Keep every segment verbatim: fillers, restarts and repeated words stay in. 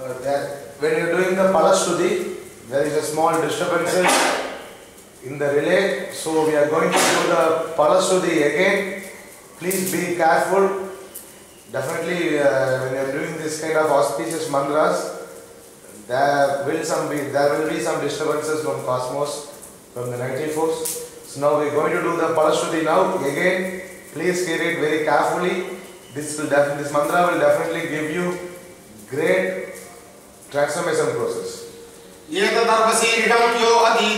Uh, that when you are doing the Palashruti, there is a small disturbance in the relay. So we are going to do the Palashruti again. Please be careful. Definitely uh, when you are doing this kind of auspicious mantras, there will some be there will be some disturbances from cosmos, from the negative force. So now we are going to do the Palashruti now. Again, please hear it very carefully. This will definitely this mantra will definitely give you great transformation process. Yeta darvasirisham yo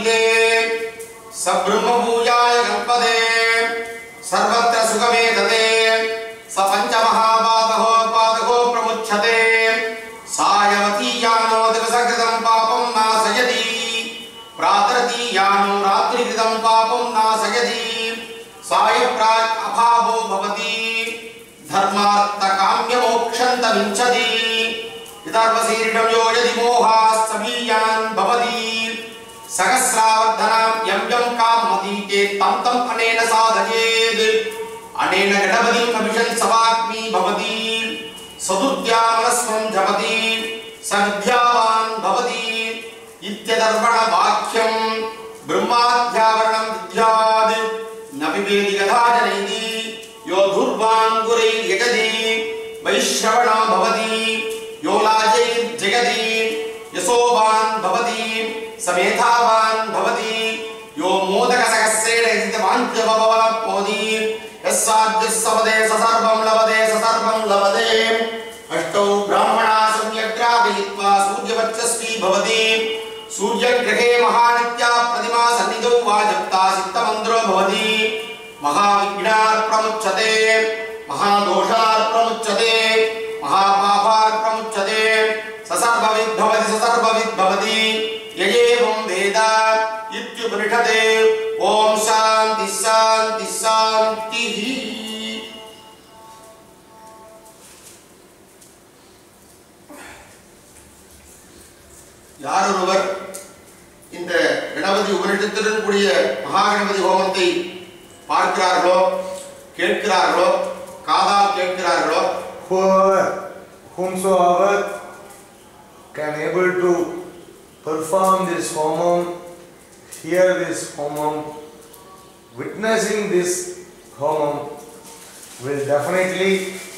adite sabrahma bhujaya galpade sarvatra sugamedate sapancha mahabadaho padaho pramuchyate sayavati yano divasakritam papam nasayati pratarati yano ratrikritam papam nasayati sayapraj abhavo bhavati dharmartha kamya mokshanta vinchati Yadharvasirisham yo yadi mohas sabhiyan bhavati Sahasravardhanam yam yam kamati ke tam tam anena sadhayed Anena gadapadim abhishan savakmi bhavati Sadudhyamanasvam japati Savidhyavan bhavati Ityadharvana vakyam Brahmadhyavaranam vidhyad Navivedi gadhajanaydi Yo dhurvan gurei yagadi Vaishravana bhavati Yolajay jagadi yasoban bhavati samethavan bhavati yo modaka sahasrena idvantya bhava podi yasadya savade sasarvam lavade sasarvam lavade ashtau brahmana samyagrahitva surjavachasvi bhavati suryagrahe mahanitya pradima sannidau vajapta sittamandro bhavati mahavignar pramuchyate mahadoshar pramuchyate महापापात् प्रमुच्यते ससर्वविद् भवति ससर्वविद् भवति ययेवं वेद इत्युपनिषदे ओम शांति शांति शांतिः யாரொருவர் இந்த கணபதி உபனிஷத்துடன் கூடிய மகாகணபதி ஹோமத்தை பார்க்கிறார்களோ கேட்கிறார்களோ காதால் கேட்கிறார்களோ Whoever, whomsoever can able to perform this homam, hear this homam, witnessing this homam, will definitely.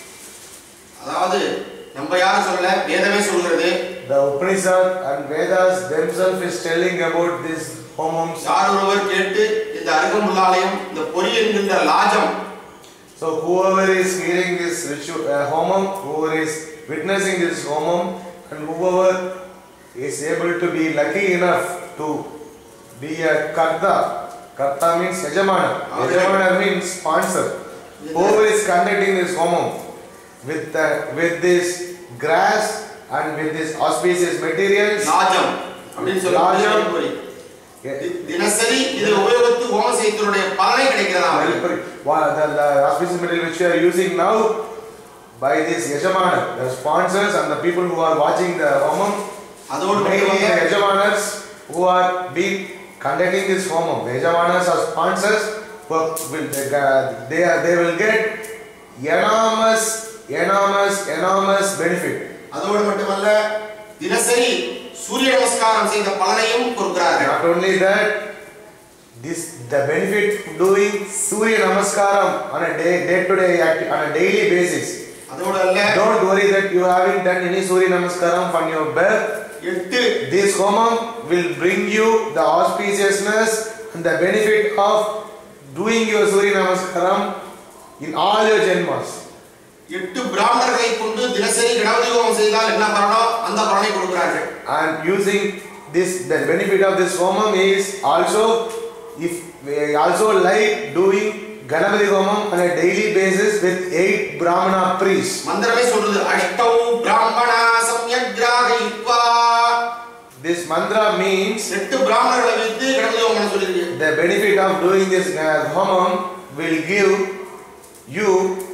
அதாவது நம்ம யாரும் சொல்லல வேதமே சொல்கிறது. The Upanishad and Vedas themselves is telling about this homams. யாரொருவர் கேட்டு இந்த அருகம்புல்லாலயம் இந்த பொறி என்கின்ற லாஜம். So whoever is hearing this ritual uh, homam, whoever is witnessing this homam, and whoever is able to be lucky enough to be a karta. Karta means yajamana. Yajamana means sponsor. Whoever is conducting this homam with uh, with this grass and with this auspicious materials. Lajam. Lajam. தினசரி இது உபயோகித்து ஹோமம் செய்தவருடைய பலனை கிடைக்கிறதா the auspicious material which we are using now by this yajamana, the sponsors and the people who are watching the homam, அதோடு mainly the yajamanas who are being conducting this homam. The yajamanas are sponsors who will they are they will get enormous enormous enormous benefit. அதோடு மட்டுமல்ல தினசரி சூரிய நமஸ்காரம் செய்த பலனையும் கொடுக்கிறார்கள். Not only that, this the benefit doing surya namaskaram on a day day to day on a daily basis. அதோடு அல்ல, don't worry that you haven't done any surya namaskaram from your birth. எட்டு This homam will bring you the auspiciousness and the benefit of doing your surya namaskaram in all your janmas. எட்டு பிராமணர்களை கொண்டு தினசரி கணபதி ஹோமம் செய்தால் என்ன பலனோ அந்த பலனை கொடுக்கிறார்கள். And using this, the benefit of this homam is also, if we also like doing Ganapati homam on a daily basis with eight Brahmana priests. மந்திரமே சொல்றது அஷ்டௌ பிராமணா சம்யக்ராஹயித்வா. This mantra means எட்டு பிராமணர்களை வைத்து கணபதி ஹோமம் சொல்லிருக்கு. The benefit of doing this homam will give you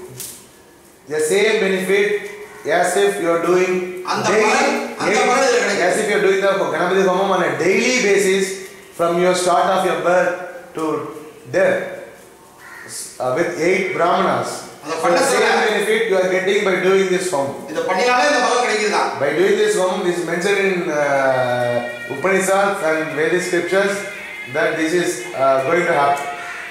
the same benefit as if you are doing daily, as if you are doing the Ganapati homam on a daily basis from your start of your birth to death uh, with eight brahmanas. அத So பண்ண the சொல்ல same benefit you are getting by doing this home. இத பண்ணினாலே இந்த பலன் கிடைக்குதா? By doing this home, this is mentioned in uh, Upanishads and Vedic scriptures that this is uh, going to happen.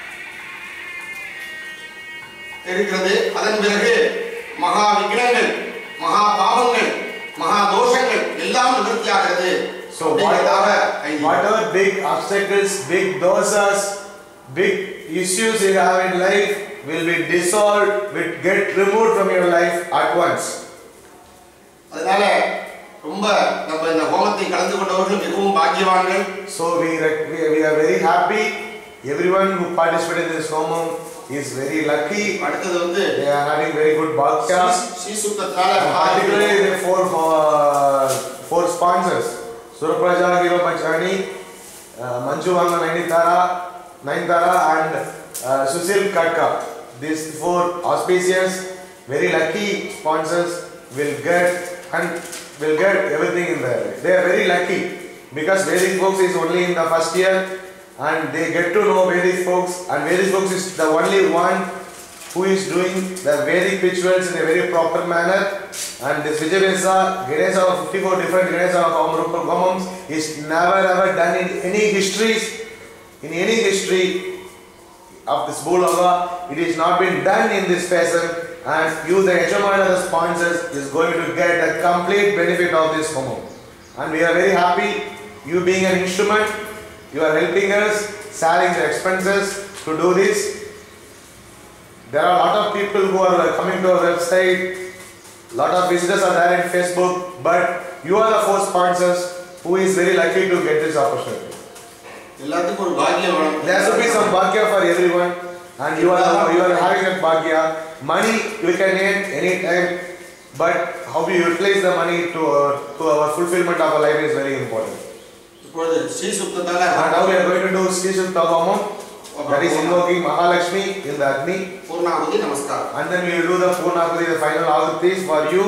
இருக்கிறது. அதன் பிறகு மகா விக்னங்கள், மகா பாவங்கள், மகா தோஷங்கள் எல்லாம் நிவர்த்தியாகிறது. So whatever, whatever big obstacles, big dosas, big issues you have in life will be dissolved, will get removed from your life at once. அதனால ரொம்ப நம்ம இந்த ஹோமத்தை கலந்து கொண்டவர்கள் மிகவும் பாக்கியவான்கள். So we, we we are very happy. Everyone who participated in this homam is very lucky. அடுத்து வந்து They are having very good bhakya. ஸ்ரீசுத்தத்தால Particularly the four uh, four sponsors: Surapraja, Hero Panchani, uh, Manju Vanga Nainitara, Nainitara, and uh, Susil Katka. These four auspicious, very lucky sponsors will get and will get everything in there. They are very lucky because Vedic folks is only in the first year and they get to know Vedic folks, and Vedic folks is the only one who is doing the Vedic rituals in a very proper manner. And this Vijayavesa, Ganesha of fifty-four different Ganesha of Homams is never ever done in any histories, in any history of this Bhulaga. It is not been done in this fashion, and you, the Yajamana, the sponsors, is going to get the complete benefit of this homam. And we are very happy, you being an instrument, you are helping us, sharing the expenses to do this. There are a lot of people who are coming to our website, lot of visitors are there in Facebook, but you are the four sponsors who is very lucky to get this opportunity. எல்லாத்துக்கும் ஒரு பாக்கியம் வேணும். There should be some bhagya for everyone, and you are you are having that bhagya. Money you can earn any time, but how we utilize the money to our, to our fulfillment of our life is very important. இப்பொழுது ஸ்ரீசுத்தத்தால And now we are going to do Sri Sutta Homam, that is invoking Mahalakshmi in the Agni, Purnahuti நமஸ்காரம். and then we will do the Purnahuti, the final ahutis for you.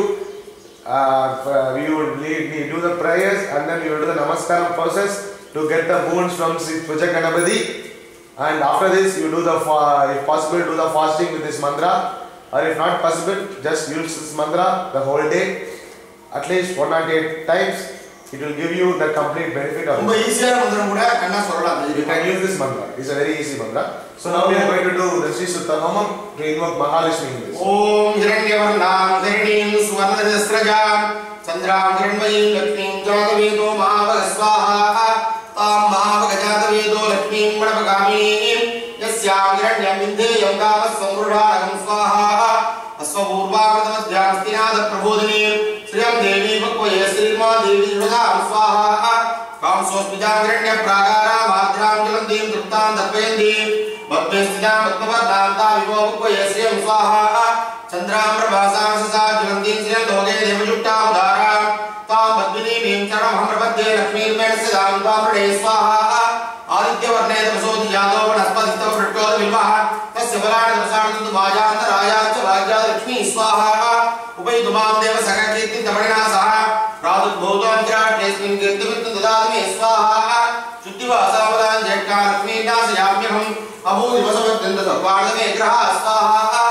Uh, we will lead, we do the prayers, and then we will do the Namaskaram process to get the boons from Sri Puja Ganapati. And after this, you do the, if possible, do the fasting with this mantra, or if not possible, just use this mantra the whole day, at least one hundred eight times. It will give you the complete benefit of ரொம்ப it. ஈஸியான மந்திரம் கூட கண்ணா சொல்லலாம். You can use this mantra. It's a very easy mantra. So now we are going to do the Sri Sutta Homam to invoke Mahalakshmi in this. ஓம் ஹிரண்யவர்ணாம் ஹரிணீம் சுவர்ணரஜஸ்ரஜாம் சந்திராம் ஹிரண்மயீம் லக்ஷ்மீம் ஜாதவேதோ மகாவகஸ்வாஹா தாம் மகாவகஜாதவேதோ லக்ஷ்மீம் மணபகாமினீம் யஸ்யாம் ஹிரண்யம் விந்தேயம் காமஸ்வங்குருடாகம் ஸ்வாஹா அஸ்வபூர்வாகதமத்யாம் ஸ்திநாத பிரபோதினீம் ஸ்ரீயம் தேவி பக்வயே ஸ்ரீமா தேவி யுதாம் ஸ்வாஹா காம்சோஸ்மிஜாம் ஹிரண்ய பிராகாராம் ஆத்ராம் ஜலந்தீம் திருப்தாம் தர்ப்பயந்தீம் பத்மஸ்திதாம் பத்மவர்ணாம் தா Vivo பக்வயே ஸ்ரீயம் ஸ்வாஹா சந்திராம் பிரபாசாம் சசா ஜலந்தீம் ஸ்ரீயம் லோகே தேவஜுக்தாம் உதாராம் தாம் பத்மினீம் சரணம் பிரபத்தே லக்ஷ்மீர் மேனஸ்தாம் தாம்ரடே ஸ்வாஹா ஆதித்யவர்ணே தமசோதி ஜாதோ வனஸ்பதிஸ்தவ பிரட்டோத வில்வஹ தஸ்ய பலாணி தமசானந்து மாஜாந்தராயாச்ச வாஜ்யாத லக்ஷ்மீ ஸ்வாஹா உபைதுமாம் தேவ சககீர்த்தி தமணினா சஹ ராதுத்பூதம் கிராட்டேஸ்மின் கீர்த்திமித்து ததாமி ஸ்வாஹா சுத்திவாசாவதாம் ஜெட்கா லக்ஷ்மீ நாசயாம்யஹம் அபூதிவசவத்யந்த சர்வாணமே கிரஹா ஸ்வாஹா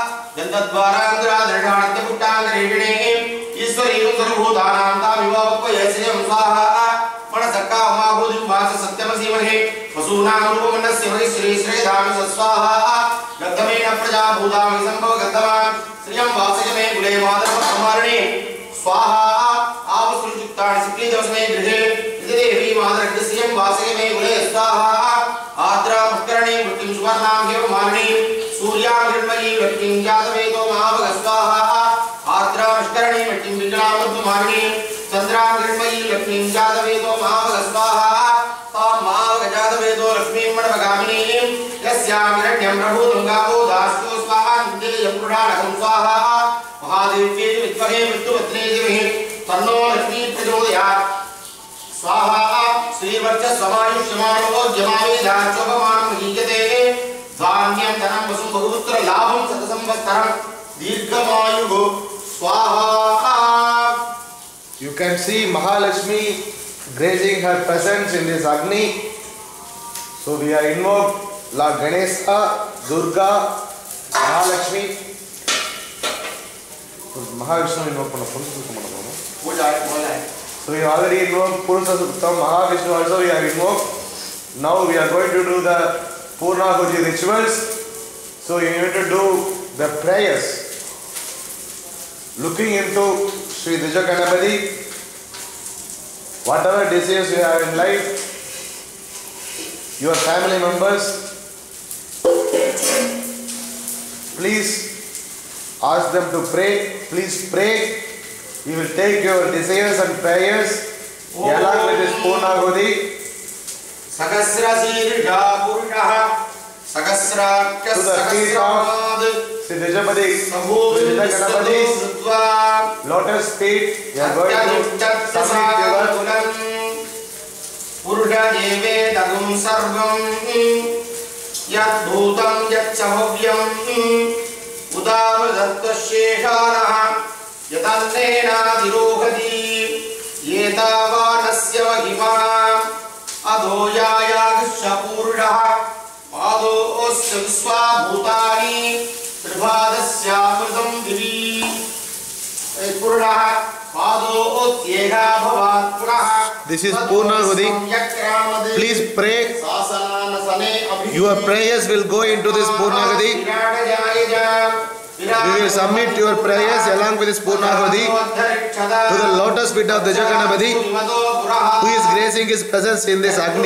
ஜந்தத்வாராந்திராதர்ஷாணித்ய புட்டாங்கரேஷிணே ஈஸ்வரீயம் சர்வபூதானாம் தாமிவாவக்வயே ஸ்ரீயம் ஸ்வாஹா मनसक्का उमाभूति वाच सत्यमसीमहे वसूनां रूपमन्नस्य वै श्री श्रीधाम स्वाहा गद्धमेन प्रजा भूतामि संभव गद्धवान् श्रियं वासयमे कुले माधव समारणे स्वाहा आवसुरुचित्तानि सिद्धि दवसने गृहे देवी माधव श्रियं वासयमे कुले स्वाहा आद्रा पुष्करणे मृत्युं सुवर्णां हेव मालिनी सूर्यां हिरण्मयी लक्ष्मीं जातवेदो महाभग स्वाहा आद्रा पुष्करणे मृत्युं विकलामद्ध मालिनी चंद्रां हिरण्मयी लक्ष्मीं जातवेदो महाभग स्वाहा तां महाभग जातवेदो लक्ष्मीं मणभगामिनीं यस्यां हिरण्यं प्रभूतं गावो दास्यो स्वाहा निदेयं पुराणकं स्वाहा महादेव्यै विद्महे मृत्युवत्रे धीमहि तन्नो लक्ष्मी प्रचोदयात् स्वाहा श्रीवर्चस्वमायुष्यमाणो जमावेदाचोपमानं हीयते धान्यं धनं वसुं बहुपुत्र लाभं शतसंवत्सरं दीर्घमायुः स्वाहा. You can see Mahalakshmi grazing her presence in this Agni. So we are invoked Lord Ganesha, Durga, Mahalakshmi. Mahavishnu invoke பண்ண Purusha Suktam பண்ண போறோம். பூஜை போல. So we already invoked Purusha Suktam, Mahavishnu also we have invoked. Now we are going to do the Purnahuti rituals. So you need to do the prayers. Looking into Sri Dvija Ganapati, whatever desires you have in life, your family members, please ask them to pray. Please pray. You will take your desires and prayers along with this Purnahuti. Sahasra Sirsha Purushaha Sahasrakya Sahasramad Sri Dvijapati, Dvija Ganapati's lotus feet. You are going to submit your Purusha Jeve Dagum Sarvam Yat Bhutam Yat Chahavyam Udavadatta Shesharaha Yatannena Dirohati Yetavanasya Vahima Adhoyaya Gusha Purushaha Pado Osya Visva Bhutani Tribhadasya Mridam Divi Purushaha Pado Osyega Bhavat Puraha. This is Purnahuti. Please pray. Your prayers will go into this Purnahuti. We will submit your prayers along with this Purnahuti to the lotus feet of Dvija Ganapati, who is gracing his presence in this Agni.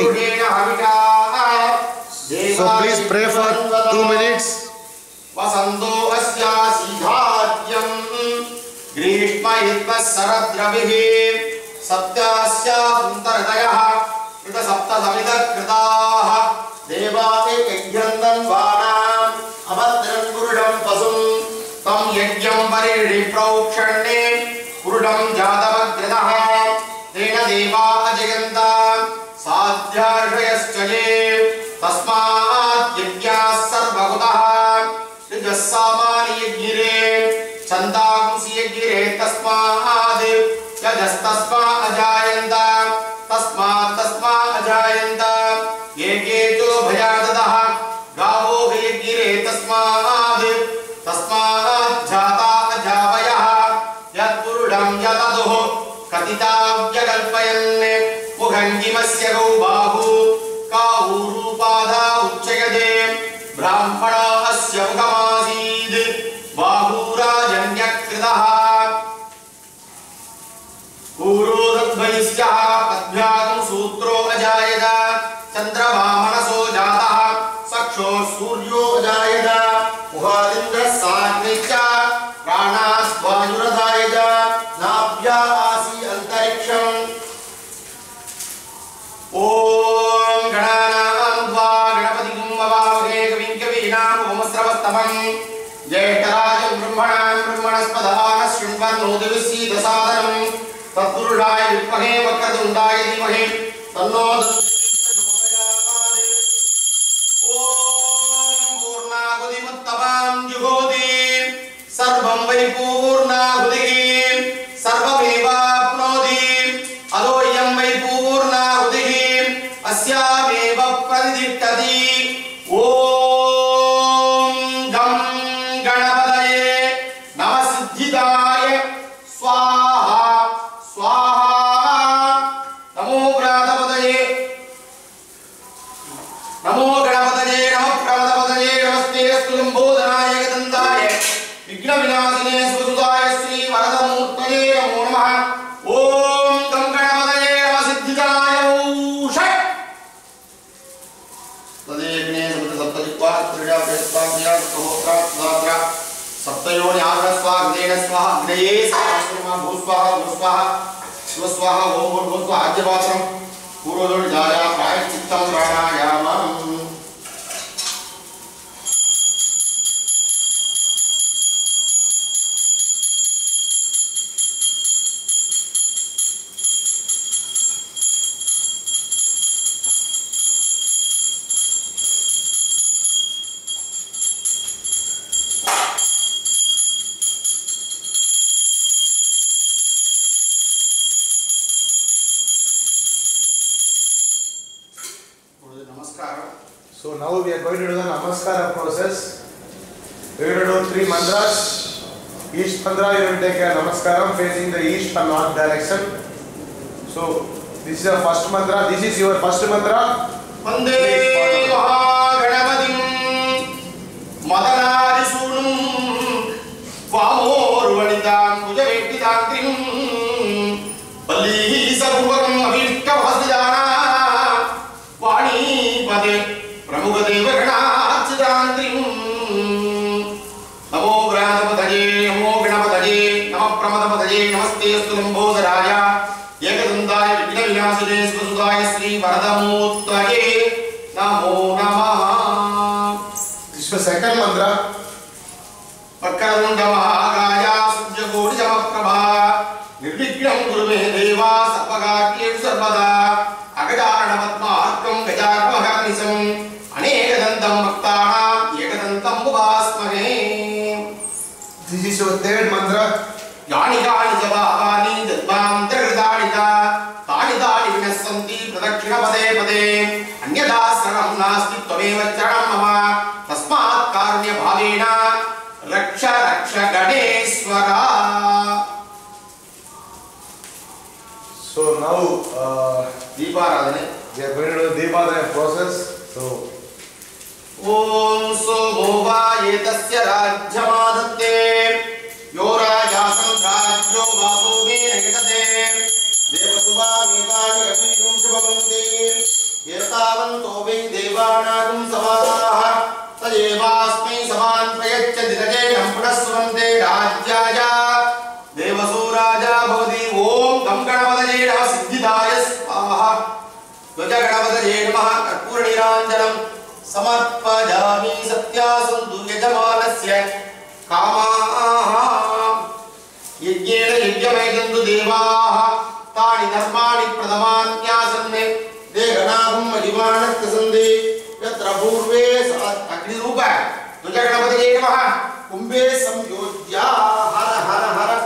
So please pray for two minutes. Vasanto asya sidhadyam Grishma hitma saradravihi Saptasya Puntaradayah Krita Sapta Samita Kritaha Devate Yajyandan Vanam Abhadran Purudam Pasum Tam Yajyam Pariri Praukshane Purudam Jadavagradaha Tena Deva Ajayanta Sadhyarshayaschaye Tasmat Yajyas Sarvagutaha Rijassamani Yajgire Chandakumsi Yajgire Tasmat Yajastasma Ajayanta Tasmat Tasma Ajayanta Yeke Jo Bhayadadaha Gavo Yajgire Tasmat Tasmat Jata Ajavayaha Yat Purudam Yataduho Katita Vyagalpayanne Mughangimasya Gaubahu Kahurupada Uchayade Brahmana Asya Mugamasid Bahurajanyakridaha Urodadvaisya Padvyagam Sutro Ajayada Chandrava Manaso Jataha Saksho Suryo Ajayada Muhadindra Sagnicha Pranas Vayuradayada Nabhya Asi Antariksham Om Gananam Dva Ganapati Kumbhavavage Kavim Kavinam Omasravastamam Jaitarajam Brahmanam Brahmanaspadana Shrimvan Nodivisi Dasadanam Tatpurudaya Vipmahe Vakradundaya Dhimahe Tanno Om Purnahuti Muttabam Juhoti Sarvam Vai Purnahuti Sarvameva Apnoti Adoyam Vai Purnahuti Asyameva Pradidiptati Om Gam Ganapadaye Namasiddhidaya Swaha Swaha Namo Pradapadaye Namo Ganapadaye Namo Pradapadaye Namaste Astu Lambodhanaya Gadandaya Vigna Vinasine Sududaya Sri Varadamurtale Namo Namaha Om Gam Ganapadaye Namasiddhidaya Usha Tadevine Sabata Saptajikva Trija Prestapya Sahotra Sadra Saptayoni Agra Swaha Gnena Swaha Gnaye Swaha Bhuswaha Bhuswaha Swaswaha Om Bhuswaha Ajyavacham Purodol Jaya Prayachittam Pranayamam So now we are going to do the Namaskara process. We are going to do three mantras. each mantra you will take a namaskaram facing the east or north direction. So this is the first mantra. This is your first mantra. Vande Mahaganapatim Madanari Sunum Vamor Vanitam Pujavetidantrim Pali Sarupakam Avishta Vasidana Vani Pade Pramukadeva Ganachidantrim Namo Granapataje Namo Ganapataje Namo Pramadapataje Namaste Stulambodharaya Ekadandaya Vigna Vinasade Sudaya Sri Varadamuttage Namo Namaha. This is the second mantra. Pakarunda Mahakaya Sujagodi Jamaprabha Nirvignam Gurume Deva Sarvagakir Sarvada Agadarana Patmarkam Gajarvaganisam Anekadantam Bhaktanam Ekadantam Mubhasmane. This is your third mantra. Yani Kani Javavani Jadvam Trigadhanita Tani Tani Vinasanti Pradakshina Pade Pade Anyada Saranam Nasti Tvameva Charanam Mama Tasmat Karnya Bhavena Raksha Raksha Ganeswara. So now uh, Deeparadhane. we are going to do Deepadana process. So Om Somo Vayetasya Rajyamadatte Yo Rajasam Rajyo Vaso Venekate Devasubha Metani Abhijum Shubhavante Yetavanto Vei Devanagam Savaha Tajevasmai Saman Prayaccha Dirajayam Pudasvante Rajyaya Devaso Raja Bhavati Om Gam Ganapataye Namaha Siddhidaya Svaha Dvaja Ganapataye Namaha Karpura Niranjanam Samarpajami Satyasantu Yajamanasya Kamaha Yajnena Yajyamaydantu Devaha Tani Dharmani Pradhamanyasane Deganahum Madhimanakasande Yatra Purve Agni Rupa Dvaja Ganapataye Namaha Kumbhe Samyojya Hara Hara Hara.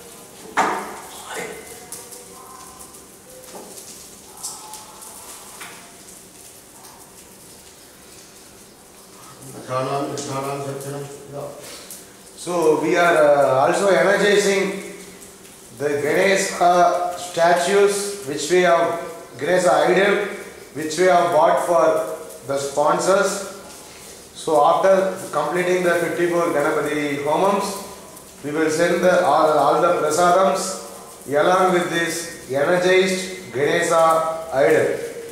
So we are uh, also energizing the Ganesha statues which we have, Ganesha idol which we have bought for the sponsors. So after completing the fifty-four Ganapati Homams, we will send the, all, all the prasadams along with this energized Ganesha idol.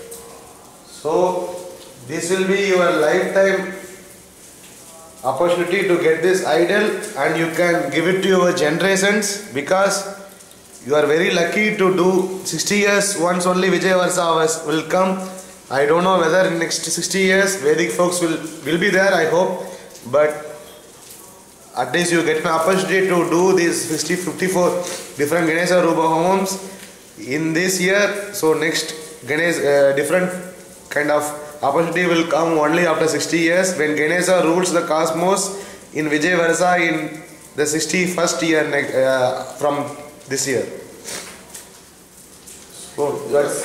So this will be your lifetime opportunity to get this idol, and you can give it to your generations, because you are very lucky to do sixty years once only Vijay Varsa will come. I don't know whether in next sixty years Vedic folks will, will be there, I hope, but at least you get an opportunity to do these fifty-four different Ganesha Rupa Homams in this year. So next Ganesh uh, different kind of opportunity will come only after sixty years, when Ganesha rules the cosmos in Vijay Varsa in the sixty-first year uh, from this year. So that's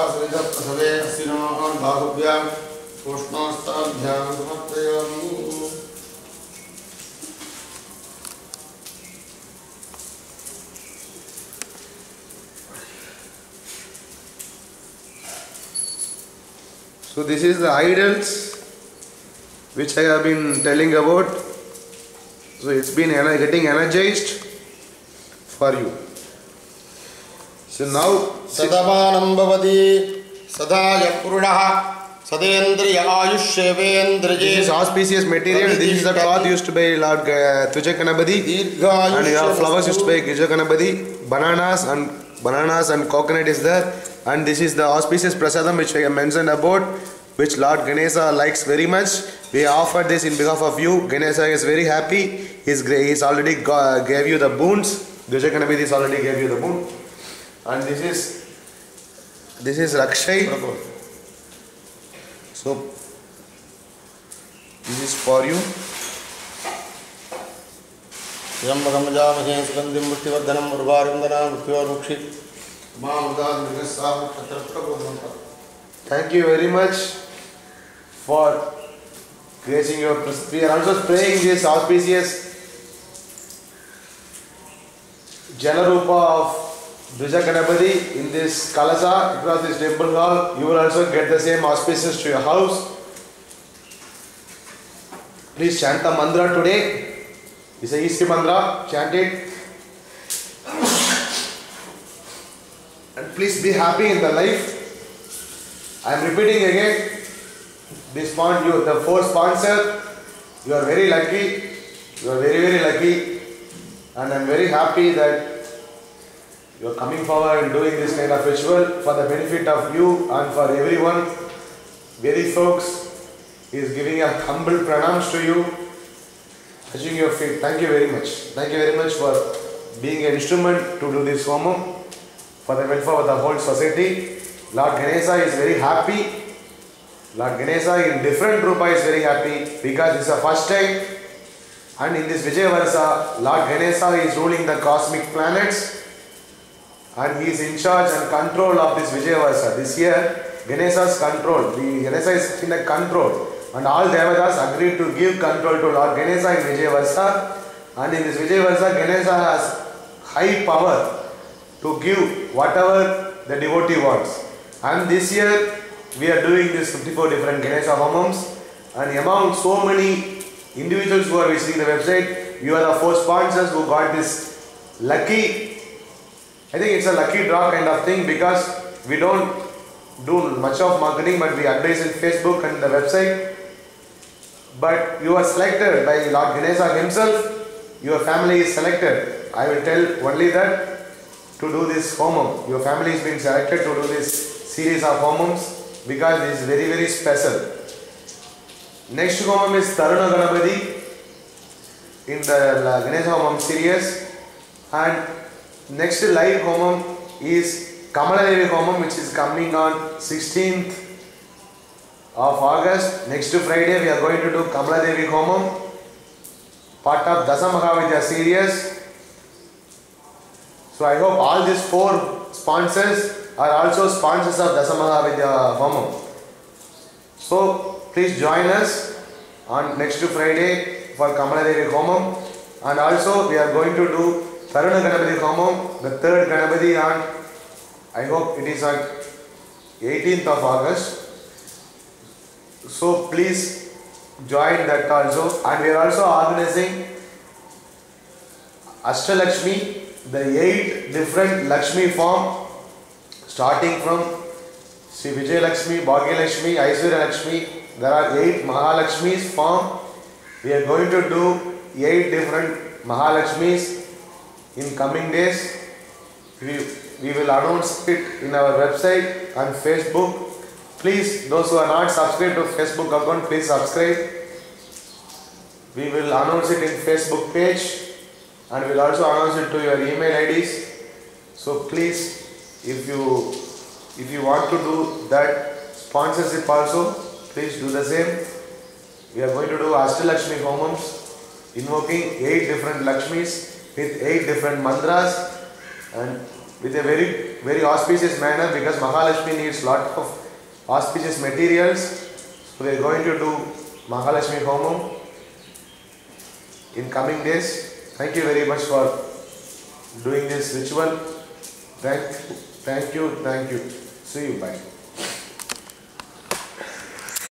So this is the idols which I have been telling about. So it's been ener getting energized for you. So now Sadavanam Bhavati Sadaya Purnaha Sadendriya Ayushevendriye. This is auspicious material. This is the cloth used by Lord uh, Tuja Ganapati, and you have flowers used by Gija Ganapati, bananas and bananas and coconut is there, and this is the auspicious prasadam which I mentioned about, which Lord Ganesha likes very much. We offer this in behalf of you. Ganesha is very happy. He's he's already got, gave you the boons. Gija Ganapati is already gave you the boon, and this is this is Rakshai. So this is for you. Thank you very much for gracing your presence. We are also spraying this auspicious Jalarupa of Dvija Ganapati in this Kalasa across this temple hall. You will also get the same auspices to your house. Please chant the mantra today. It's a easy mantra. Chant it. And please be happy in the life. I am repeating again. This sponsor, you, the fourth sponsor, you are very lucky. You are very very lucky, and I am very happy that you are coming forward and doing this kind of ritual for the benefit of you and for everyone. Very folks, he is giving a humble pranams to you, touching your feet. Thank you very much. Thank you very much for being an instrument to do this homam for the welfare of the whole society. Lord Ganesha is very happy. Lord Ganesha in different rupa is very happy because this is the first time, and in this Vijayavarsa, Lord Ganesha is ruling the cosmic planets and he is in charge and control of this Vijayavarsa. This year, Ganesha's control, the Ganesha is in a control, and all Devatas agreed to give control to Lord Ganesha in Vijayavarsa, and in this Vijayavarsa, Ganesha has high power to give whatever the devotee wants. And this year, we are doing this fifty-four different Ganesha homams, and among so many individuals who are visiting the website, you are the four sponsors who got this lucky, I think it's a lucky draw kind of thing, because we don't do much of marketing, but we advertise in Facebook and the website. But you are selected by Lord Ganesha himself, your family is selected. I will tell only that to do this homam. Your family is being selected to do this series of homams because it is very very special. Next homam is Taruna Ganapati in the Ganesha homam series, and next live homam is Kamaladevi homam, which is coming on sixteenth of August. Next Friday we are going to do Kamaladevi homam, part of Dasa Mahavidya series. So I hope all these four sponsors are also sponsors of Dasa Mahavidya homam. So please join us on next Friday for Kamaladevi homam, and also we are going to do Taruna Ganapati homam, the third Ganapati on, I hope it is on eighteenth of August. So please join that also. And we are also organizing Ashtalakshmi, the eight different Lakshmi form, starting from Sri Vijay Lakshmi, Bhagya Lakshmi, Aishwarya Lakshmi. There are eight Mahalakshmis form. We are going to do eight different Mahalakshmis in coming days. We, we will announce it in our website and Facebook. Please, those who are not subscribed to Facebook account, please subscribe. We will announce it in Facebook page, and we will also announce it to your email I Ds. So please, if you if you want to do that sponsorship also, please do the same. We are going to do Ashtalakshmi homams, invoking eight different Lakshmis with eight different mantras and with a very very auspicious manner, because Mahalakshmi needs lot of auspicious materials. So we are going to do Mahalakshmi homam in coming days. Thank you very much for doing this ritual. Thank you, thank you, thank you. See you, bye.